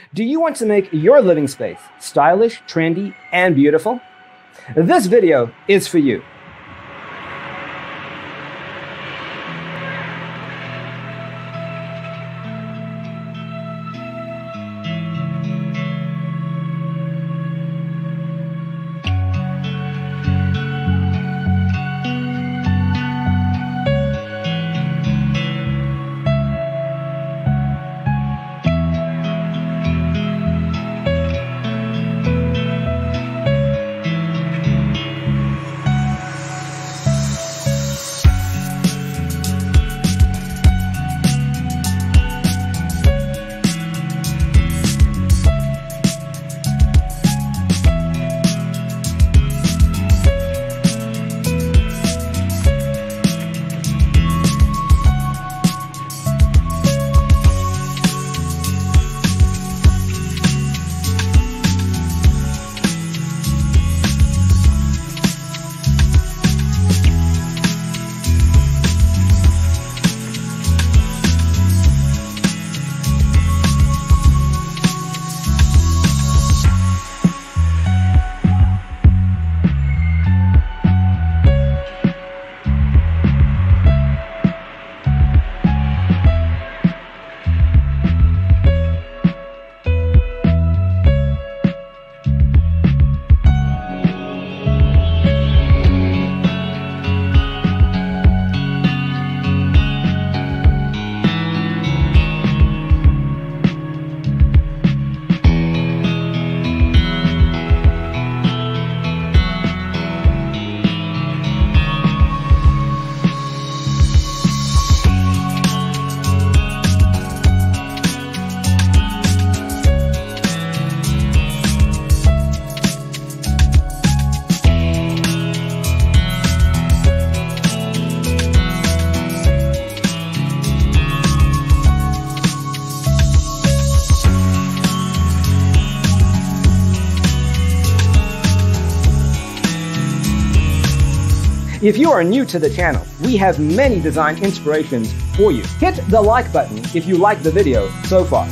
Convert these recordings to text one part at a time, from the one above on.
Do you want to make your living space stylish, trendy, and beautiful? This video is for you. If you are new to the channel, we have many design inspirations for you. Hit the like button if you like the video so far.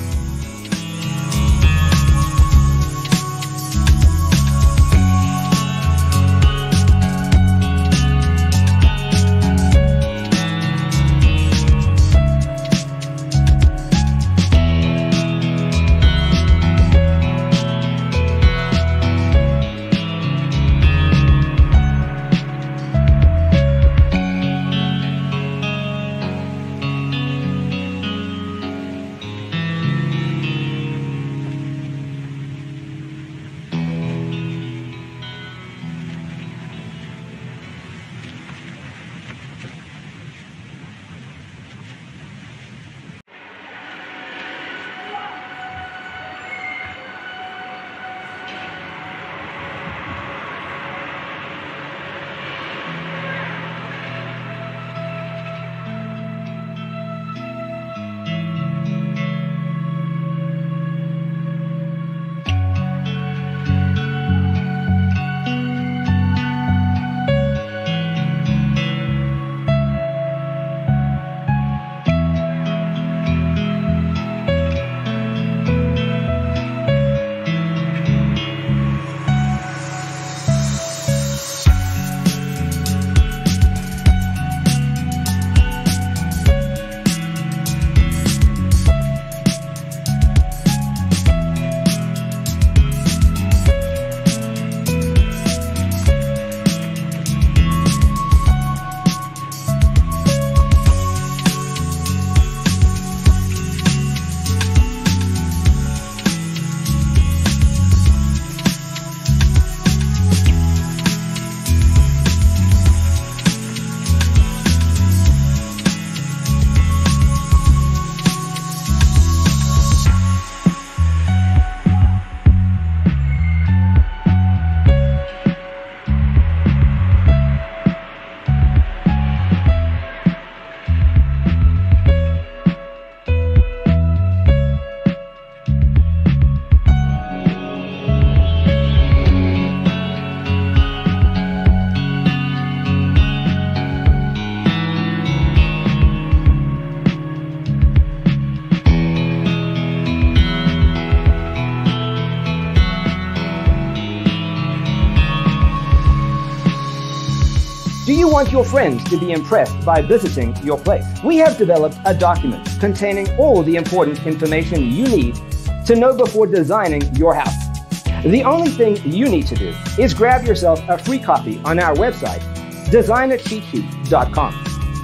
You want your friends to be impressed by visiting your place. We have developed a document containing all the important information you need to know before designing your house. The only thing you need to do is grab yourself a free copy on our website, designercheatsheet.com.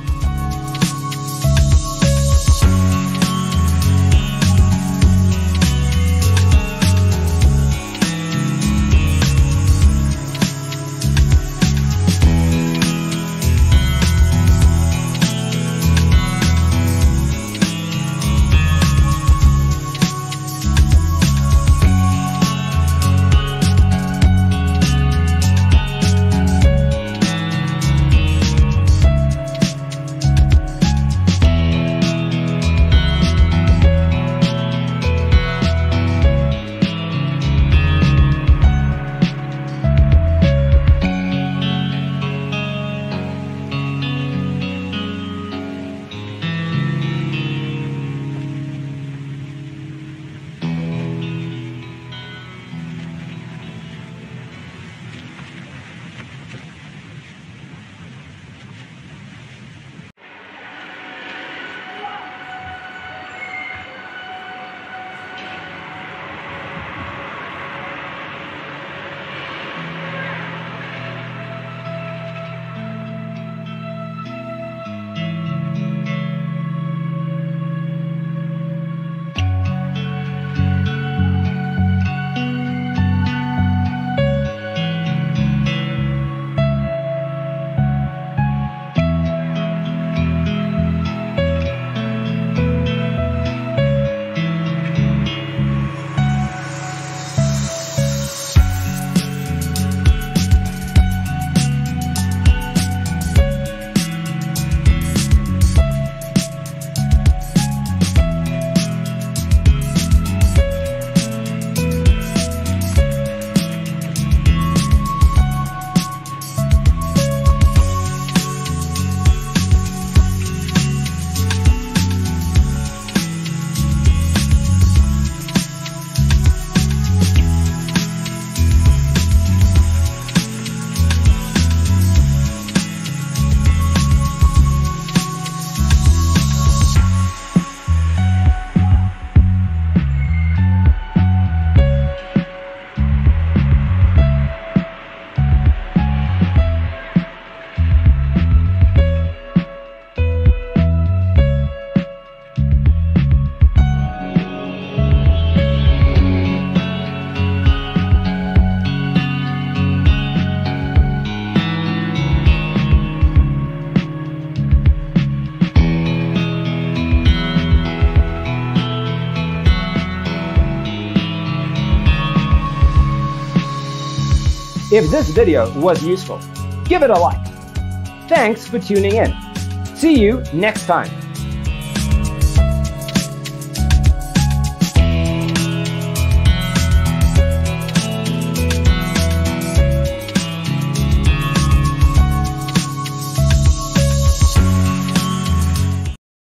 If this video was useful, give it a like. Thanks for tuning in. See you next time.